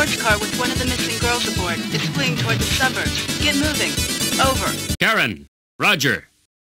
sports car with one of the missing girls aboard. It's fleeing toward the suburbs. Get moving. Over. Karen. Roger.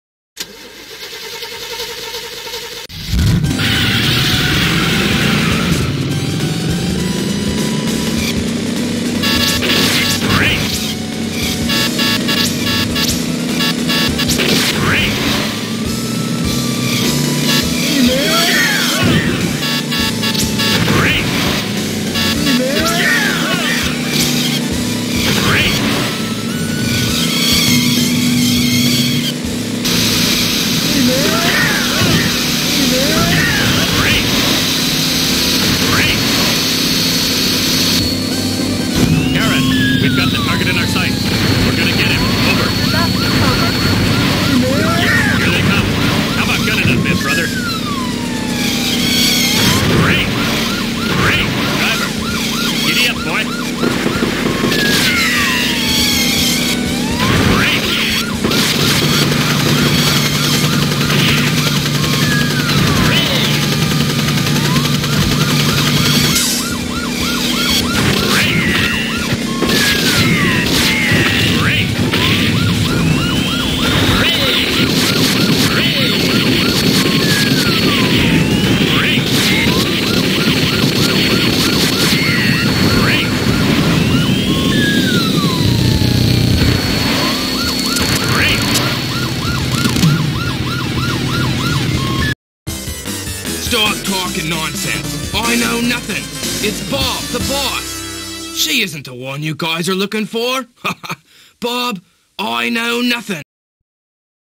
Stop talking nonsense. I know nothing. It's Bob, the boss. She isn't the one you guys are looking for. Bob, I know nothing.